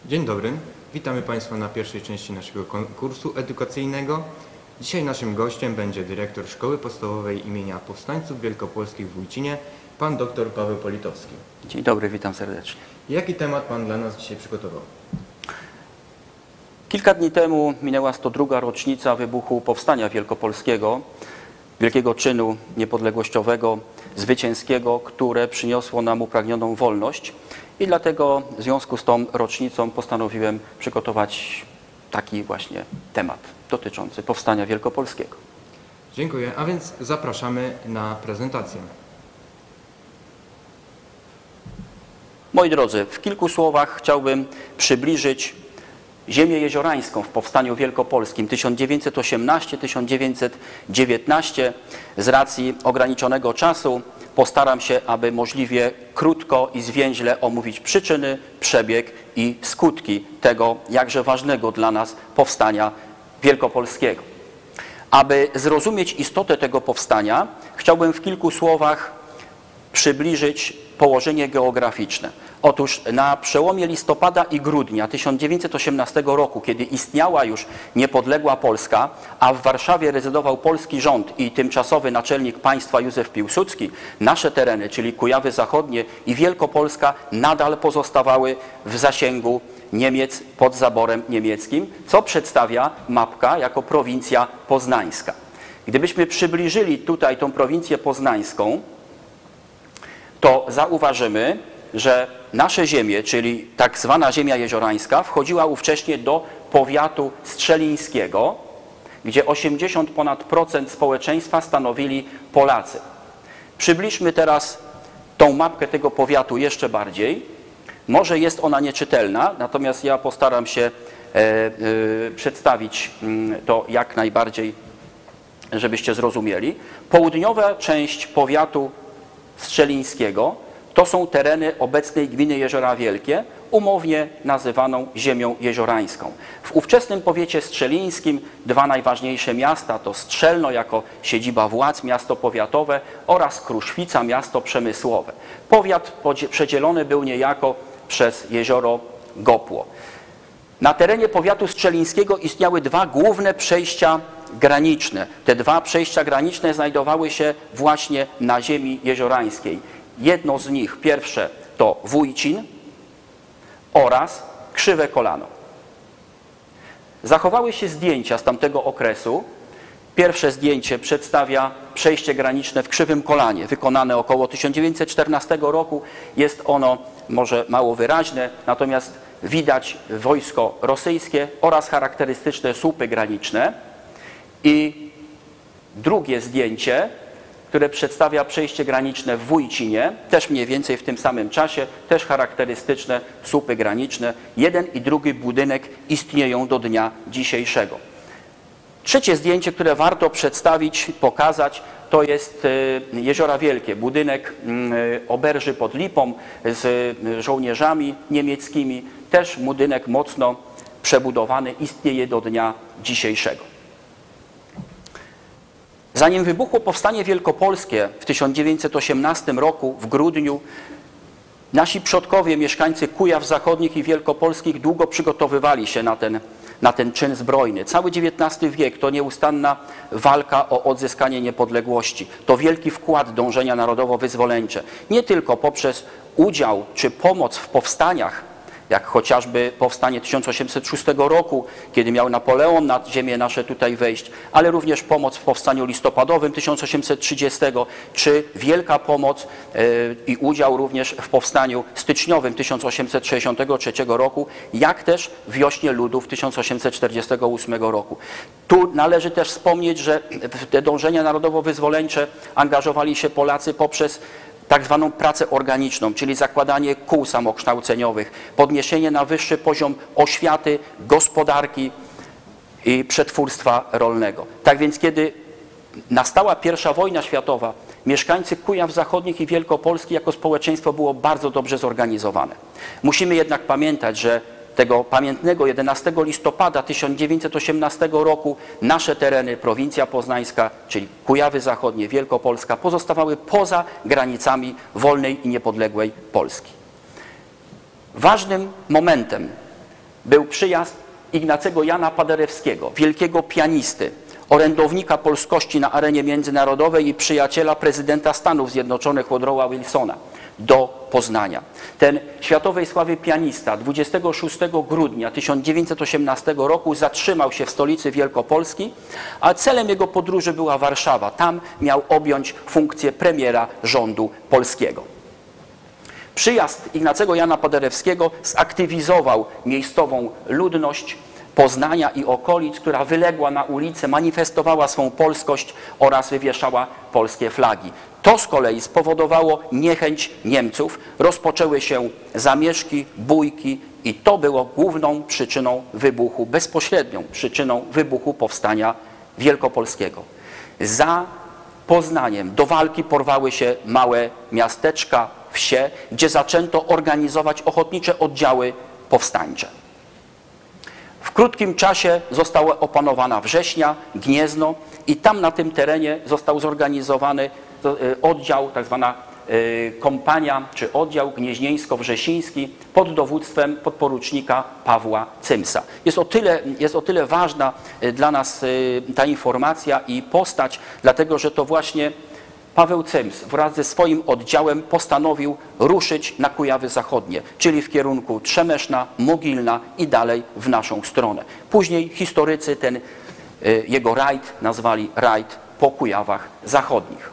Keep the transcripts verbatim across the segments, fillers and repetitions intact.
Dzień dobry, witamy Państwa na pierwszej części naszego konkursu edukacyjnego. Dzisiaj naszym gościem będzie dyrektor Szkoły Podstawowej imienia Powstańców Wielkopolskich w Wójcinie, pan dr Paweł Politowski. Dzień dobry, witam serdecznie. Jaki temat pan dla nas dzisiaj przygotował? Kilka dni temu minęła sto druga rocznica wybuchu Powstania Wielkopolskiego, wielkiego czynu niepodległościowego, zwycięskiego, które przyniosło nam upragnioną wolność. I dlatego w związku z tą rocznicą postanowiłem przygotować taki właśnie temat dotyczący Powstania Wielkopolskiego. Dziękuję, a więc zapraszamy na prezentację. Moi drodzy, w kilku słowach chciałbym przybliżyć ziemię jeziorańską w Powstaniu Wielkopolskim tysiąc dziewięćset osiemnasty do tysiąc dziewięćset dziewiętnastego. Z racji ograniczonego czasu postaram się, aby możliwie krótko i zwięźle omówić przyczyny, przebieg i skutki tego jakże ważnego dla nas Powstania Wielkopolskiego. Aby zrozumieć istotę tego powstania, chciałbym w kilku słowach przybliżyć położenie geograficzne. Otóż na przełomie listopada i grudnia tysiąc dziewięćset osiemnastego roku, kiedy istniała już niepodległa Polska, a w Warszawie rezydował polski rząd i tymczasowy naczelnik państwa Józef Piłsudski, nasze tereny, czyli Kujawy Zachodnie i Wielkopolska, nadal pozostawały w zasięgu Niemiec pod zaborem niemieckim, co przedstawia mapka jako prowincja poznańska. Gdybyśmy przybliżyli tutaj tą prowincję poznańską, to zauważymy, że nasze ziemie, czyli tak zwana ziemia jeziorańska, wchodziła ówcześnie do powiatu strzelińskiego, gdzie osiemdziesiąt ponad procent społeczeństwa stanowili Polacy. Przybliżmy teraz tą mapkę tego powiatu jeszcze bardziej. Może jest ona nieczytelna, natomiast ja postaram się e, e, przedstawić to jak najbardziej, żebyście zrozumieli. Południowa część powiatu strzelińskiego to są tereny obecnej gminy Jeziora Wielkie, umownie nazywaną ziemią jeziorańską. W ówczesnym powiecie strzelińskim dwa najważniejsze miasta to Strzelno jako siedziba władz, miasto powiatowe, oraz Kruszwica, miasto przemysłowe. Powiat przedzielony był niejako przez jezioro Gopło. Na terenie powiatu strzelińskiego istniały dwa główne przejścia graniczne. Te dwa przejścia graniczne znajdowały się właśnie na ziemi jeziorańskiej. Jedno z nich, pierwsze, to Wójcin oraz Krzywe Kolano. Zachowały się zdjęcia z tamtego okresu. Pierwsze zdjęcie przedstawia przejście graniczne w Krzywym Kolanie, wykonane około tysiąc dziewięćset czternastego roku. Jest ono może mało wyraźne, natomiast widać wojsko rosyjskie oraz charakterystyczne słupy graniczne. I drugie zdjęcie, które przedstawia przejście graniczne w Wójcinie, też mniej więcej w tym samym czasie, też charakterystyczne słupy graniczne. Jeden i drugi budynek istnieją do dnia dzisiejszego. Trzecie zdjęcie, które warto przedstawić, pokazać, to jest Jeziora Wielkie, budynek oberży pod Lipą z żołnierzami niemieckimi. Też budynek mocno przebudowany, istnieje do dnia dzisiejszego. Zanim wybuchło Powstanie Wielkopolskie w tysiąc dziewięćset osiemnastym roku, w grudniu, nasi przodkowie, mieszkańcy Kujaw Zachodnich i Wielkopolskich, długo przygotowywali się na ten, na ten czyn zbrojny. Cały dziewiętnasty wiek to nieustanna walka o odzyskanie niepodległości. To wielki wkład dążenia narodowo-wyzwoleńcze. Nie tylko poprzez udział czy pomoc w powstaniach, jak chociażby powstanie tysiąc osiemset szóstego roku, kiedy miał Napoleon na ziemię nasze tutaj wejść, ale również pomoc w powstaniu listopadowym tysiąc osiemset trzydziestego, czy wielka pomoc yy, i udział również w powstaniu styczniowym tysiąc osiemset sześćdziesiątego trzeciego roku, jak też w wiośnie ludów tysiąc osiemset czterdziestego ósmego roku. Tu należy też wspomnieć, że w te dążenia narodowo-wyzwoleńcze angażowali się Polacy poprzez tak zwaną pracę organiczną, czyli zakładanie kół samokształceniowych, podniesienie na wyższy poziom oświaty, gospodarki i przetwórstwa rolnego. Tak więc kiedy nastała pierwsza wojna światowa, mieszkańcy Kujaw Zachodnich i Wielkopolski jako społeczeństwo było bardzo dobrze zorganizowane. Musimy jednak pamiętać, że tego pamiętnego jedenastego listopada tysiąc dziewięćset osiemnastego roku nasze tereny, prowincja poznańska, czyli Kujawy Zachodnie, Wielkopolska, pozostawały poza granicami wolnej i niepodległej Polski. Ważnym momentem był przyjazd Ignacego Jana Paderewskiego, wielkiego pianisty, orędownika polskości na arenie międzynarodowej i przyjaciela prezydenta Stanów Zjednoczonych Woodrowa Wilsona do Poznania. Ten światowej sławy pianista dwudziestego szóstego grudnia tysiąc dziewięćset osiemnastego roku zatrzymał się w stolicy Wielkopolski, a celem jego podróży była Warszawa. Tam miał objąć funkcję premiera rządu polskiego. Przyjazd Ignacego Jana Paderewskiego zaktywizował miejscową ludność Poznania i okolic, która wyległa na ulicę, manifestowała swą polskość oraz wywieszała polskie flagi. To z kolei spowodowało niechęć Niemców, rozpoczęły się zamieszki, bójki i to było główną przyczyną wybuchu, bezpośrednią przyczyną wybuchu powstania wielkopolskiego. Za Poznaniem do walki porwały się małe miasteczka, wsie, gdzie zaczęto organizować ochotnicze oddziały powstańcze. W krótkim czasie została opanowana Września, Gniezno i tam na tym terenie został zorganizowany oddział, tak zwana kompania czy oddział gnieźnieńsko-wrzesiński pod dowództwem podporucznika Pawła Cymsa. Jest o tyle, jest o tyle ważna dla nas ta informacja i postać, dlatego że to właśnie Paweł Cyms wraz ze swoim oddziałem postanowił ruszyć na Kujawy Zachodnie, czyli w kierunku Trzemeszna, Mogilna i dalej w naszą stronę. Później historycy ten jego rajd nazwali rajd po Kujawach Zachodnich.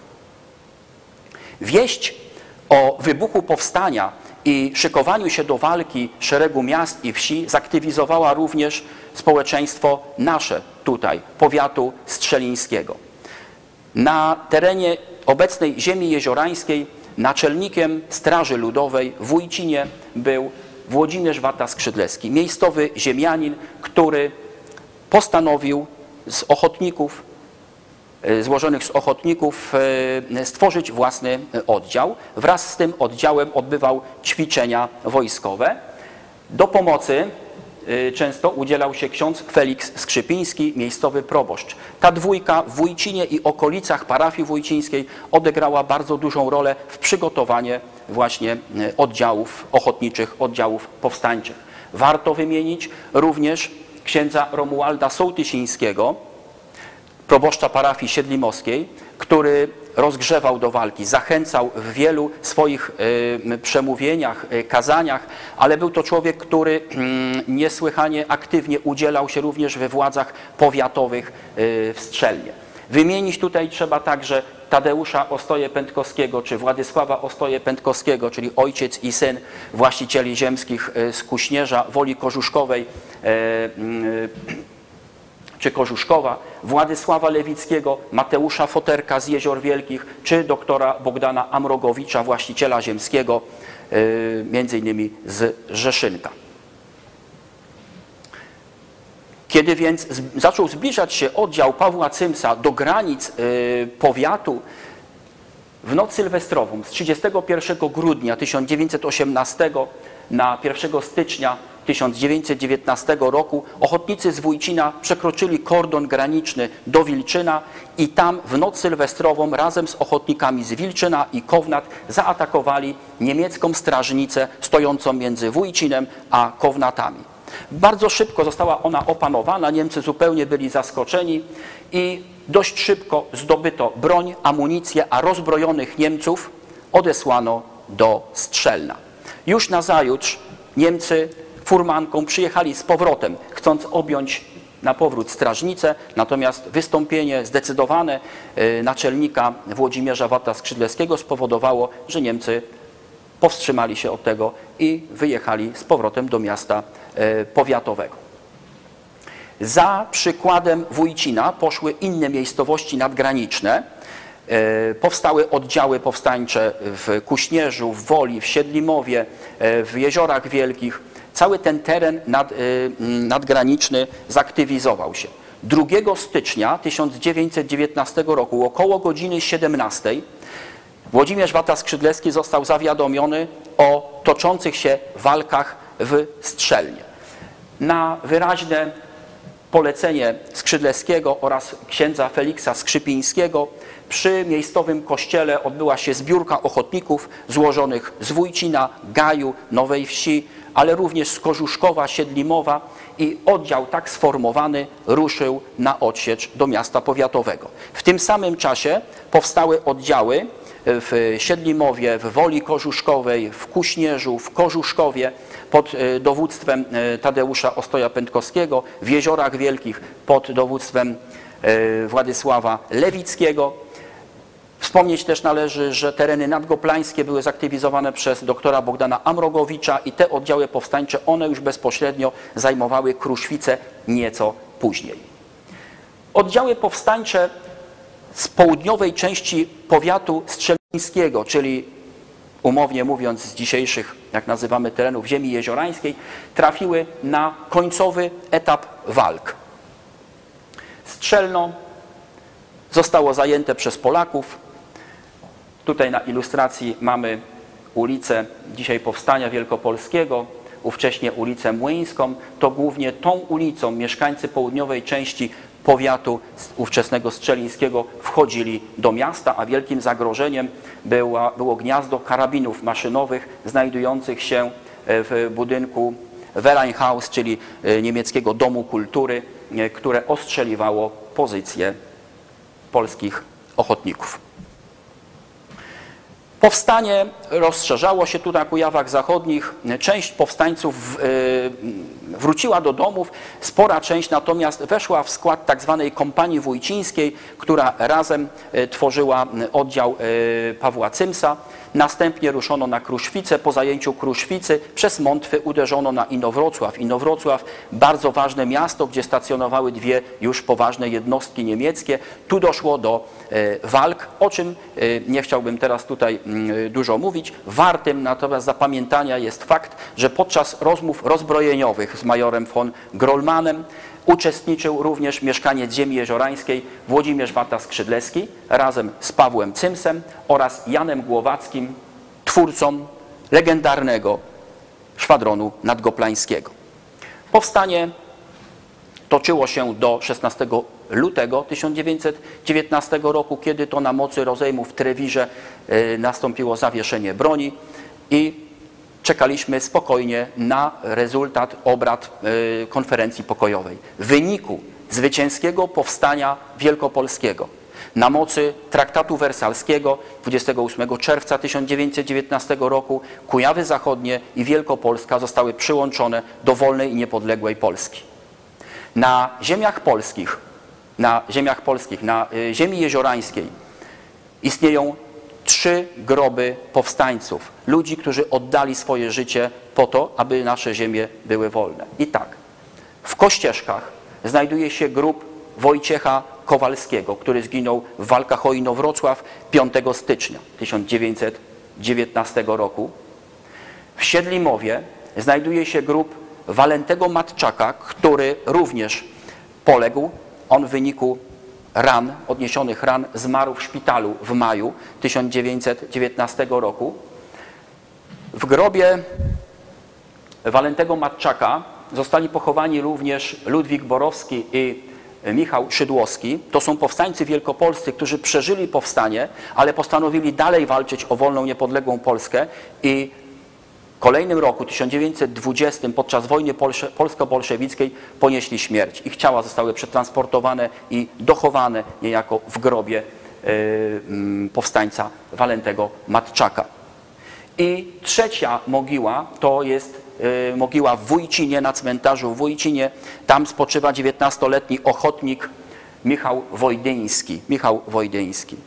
Wieść o wybuchu powstania i szykowaniu się do walki szeregu miast i wsi zaktywizowała również społeczeństwo nasze tutaj, powiatu strzelińskiego. Na terenie obecnej ziemi jeziorańskiej naczelnikiem Straży Ludowej w Wójcinie był Włodzimierz Wata Skrzydlewski, miejscowy ziemianin, który postanowił z ochotników, złożonych z ochotników stworzyć własny oddział. Wraz z tym oddziałem odbywał ćwiczenia wojskowe. Do pomocy często udzielał się ksiądz Feliks Skrzypiński, miejscowy proboszcz. Ta dwójka w Wójcinie i okolicach parafii wójcińskiej odegrała bardzo dużą rolę w przygotowaniu właśnie oddziałów ochotniczych, oddziałów powstańczych. Warto wymienić również księdza Romualda Sołtysińskiego, proboszcza parafii siedlimowskiej, który rozgrzewał do walki, zachęcał w wielu swoich y, przemówieniach, y, kazaniach, ale był to człowiek, który y, niesłychanie aktywnie udzielał się również we władzach powiatowych y, w Strzelnie. Wymienić tutaj trzeba także Tadeusza Ostoję-Pętkowskiego czy Władysława Ostoję-Pętkowskiego, czyli ojciec i syn właścicieli ziemskich y, z Kuśnierza, Woli Kożuszkowej, y, y, czy Kożuszkowa, Władysława Lewickiego, Mateusza Foterka z Jezior Wielkich, czy doktora Bogdana Amrogowicza, właściciela ziemskiego, między innymi z Rzeszynka. Kiedy więc zaczął zbliżać się oddział Pawła Cymsa do granic powiatu, w noc sylwestrową z trzydziestego pierwszego grudnia tysiąc dziewięćset osiemnastego na pierwszego stycznia tysiąc dziewięćset dziewiętnastego roku ochotnicy z Wójcina przekroczyli kordon graniczny do Wilczyna i tam w noc sylwestrową razem z ochotnikami z Wilczyna i Kownat zaatakowali niemiecką strażnicę stojącą między Wójcinem a Kownatami. Bardzo szybko została ona opanowana, Niemcy zupełnie byli zaskoczeni i dość szybko zdobyto broń, amunicję, a rozbrojonych Niemców odesłano do Strzelna. Już nazajutrz Niemcy furmanką przyjechali z powrotem, chcąc objąć na powrót strażnicę, natomiast wystąpienie zdecydowane naczelnika Włodzimierza Wata Skrzydlewskiego spowodowało, że Niemcy powstrzymali się od tego i wyjechali z powrotem do miasta powiatowego. Za przykładem Wójcina poszły inne miejscowości nadgraniczne. Powstały oddziały powstańcze w Kuśnierzu, w Woli, w Siedlimowie, w Jeziorach Wielkich. Cały ten teren nad, nadgraniczny zaktywizował się. drugiego stycznia tysiąc dziewięćset dziewiętnastego roku około godziny siedemnastej Włodzimierz Wata Skrzydlewski został zawiadomiony o toczących się walkach w Strzelnie. Na wyraźne polecenie Skrzydlewskiego oraz księdza Feliksa Skrzypińskiego przy miejscowym kościele odbyła się zbiórka ochotników złożonych z Wójcina, Gaju, Nowej Wsi, ale również z Kożuszkowa, Siedlimowa i oddział tak sformowany ruszył na odsiecz do miasta powiatowego. W tym samym czasie powstały oddziały w Siedlimowie, w Woli Kożuszkowej, w Kuśnierzu, w Kożuszkowie pod dowództwem Tadeusza Ostoja-Pętkowskiego, w Jeziorach Wielkich pod dowództwem Władysława Lewickiego. Wspomnieć też należy, że tereny nadgoplańskie były zaktywizowane przez doktora Bogdana Amrogowicza i te oddziały powstańcze, one już bezpośrednio zajmowały Kruszwice nieco później. Oddziały powstańcze z południowej części powiatu strzelczyńskiego, czyli umownie mówiąc z dzisiejszych, jak nazywamy, terenów ziemi jeziorańskiej, trafiły na końcowy etap walk. Strzelno zostało zajęte przez Polaków. Tutaj na ilustracji mamy ulicę dzisiaj Powstania Wielkopolskiego, ówcześnie ulicę Młyńską. To głównie tą ulicą mieszkańcy południowej części powiatu ówczesnego strzelińskiego wchodzili do miasta, a wielkim zagrożeniem była, było gniazdo karabinów maszynowych znajdujących się w budynku Vereinhaus, czyli niemieckiego Domu Kultury, które ostrzeliwało pozycje polskich ochotników. Powstanie rozszerzało się tu na Kujawach Zachodnich. Część powstańców wróciła do domów, spora część natomiast weszła w skład tak zwanej kompanii wójcińskiej, która razem tworzyła oddział Pawła Cymsa. Następnie ruszono na Kruszwice. Po zajęciu Kruszwicy przez Montwy uderzono na Inowrocław. Inowrocław, bardzo ważne miasto, gdzie stacjonowały dwie już poważne jednostki niemieckie. Tu doszło do walk, o czym nie chciałbym teraz tutaj dużo mówić. Wartym natomiast zapamiętania jest fakt, że podczas rozmów rozbrojeniowych z majorem von Grollmanem uczestniczył również mieszkaniec ziemi jeziorańskiej Włodzimierz Wata-Skrzydlewski razem z Pawłem Cymsem oraz Janem Głowackim, twórcą legendarnego szwadronu nadgoplańskiego. Powstanie toczyło się do szesnastego lutego tysiąc dziewięćset dziewiętnastego roku, kiedy to na mocy rozejmu w Trewirze nastąpiło zawieszenie broni i czekaliśmy spokojnie na rezultat obrad konferencji pokojowej. W wyniku zwycięskiego powstania wielkopolskiego na mocy traktatu wersalskiego dwudziestego ósmego czerwca tysiąc dziewięćset dziewiętnastego roku Kujawy Zachodnie i Wielkopolska zostały przyłączone do wolnej i niepodległej Polski. Na ziemiach polskich, na ziemiach polskich, na ziemi jeziorańskiej istnieją trzy groby powstańców, ludzi, którzy oddali swoje życie po to, aby nasze ziemie były wolne. I tak, w Kościeżkach znajduje się grób Wojciecha Kowalskiego, który zginął w walkach o Inowrocław piątego stycznia tysiąc dziewięćset dziewiętnastego roku. W Siedlimowie znajduje się grób Walentego Matczaka, który również poległ. On w wyniku ran, odniesionych ran, zmarł w szpitalu w maju tysiąc dziewięćset dziewiętnastego roku. W grobie Walentego Matczaka zostali pochowani również Ludwik Borowski i Michał Szydłowski. To są powstańcy wielkopolscy, którzy przeżyli powstanie, ale postanowili dalej walczyć o wolną, niepodległą Polskę i w kolejnym roku, tysiąc dziewięćset dwudziestym, podczas wojny polsko-bolszewickiej ponieśli śmierć. Ich ciała zostały przetransportowane i dochowane niejako w grobie powstańca Walentego Matczaka. I trzecia mogiła to jest mogiła w Wójcinie, na cmentarzu w Wójcinie. Tam spoczywa dziewiętnastoletni ochotnik Michał Wojdyński. Michał Wojdyński.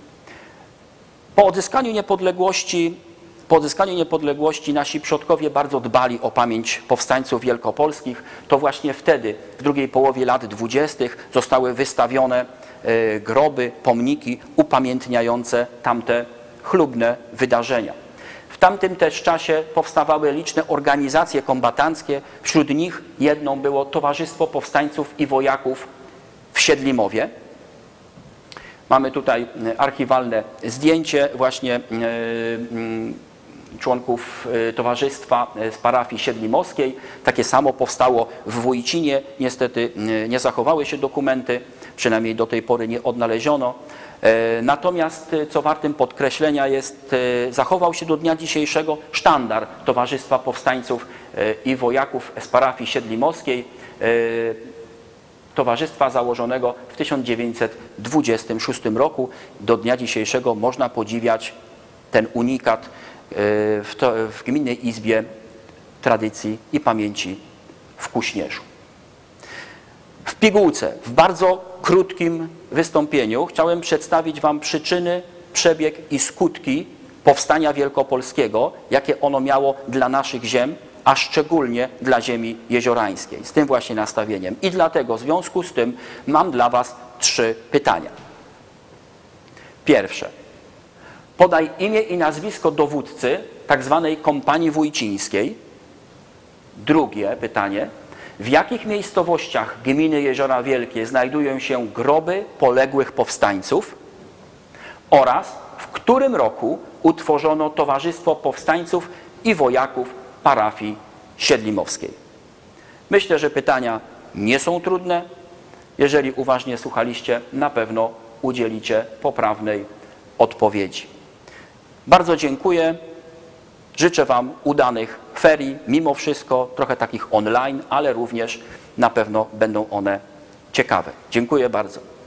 Po odzyskaniu niepodległości Po odzyskaniu niepodległości nasi przodkowie bardzo dbali o pamięć powstańców wielkopolskich. To właśnie wtedy, w drugiej połowie lat dwudziestych, zostały wystawione groby, pomniki upamiętniające tamte chlubne wydarzenia. W tamtym też czasie powstawały liczne organizacje kombatanckie. Wśród nich jedną było Towarzystwo Powstańców i Wojaków w Siedlimowie. Mamy tutaj archiwalne zdjęcie właśnie członków towarzystwa z parafii siedlimowskiej. Takie samo powstało w Wójcinie. Niestety nie zachowały się dokumenty. przynajmniej do tej pory nie odnaleziono. Natomiast, co wartym podkreślenia jest, zachował się do dnia dzisiejszego sztandar Towarzystwa Powstańców i Wojaków z parafii siedlimowskiej, towarzystwa założonego w tysiąc dziewięćset dwudziestym szóstym roku. Do dnia dzisiejszego można podziwiać ten unikat w, to, w Gminnej Izbie Tradycji i Pamięci w Kuśnierzu. W pigułce, w bardzo krótkim wystąpieniu chciałem przedstawić Wam przyczyny, przebieg i skutki powstania wielkopolskiego, jakie ono miało dla naszych ziem, a szczególnie dla ziemi jeziorańskiej. Z tym właśnie nastawieniem. I dlatego w związku z tym mam dla Was trzy pytania. Pierwsze. Podaj imię i nazwisko dowódcy tak zwanej kompanii wójcińskiej. Drugie pytanie. W jakich miejscowościach gminy Jeziora Wielkie znajdują się groby poległych powstańców? Oraz w którym roku utworzono Towarzystwo Powstańców i Wojaków parafii siedlimowskiej? Myślę, że pytania nie są trudne. Jeżeli uważnie słuchaliście, na pewno udzielicie poprawnej odpowiedzi. Bardzo dziękuję. Życzę Wam udanych ferii, mimo wszystko trochę takich online, ale również na pewno będą one ciekawe. Dziękuję bardzo.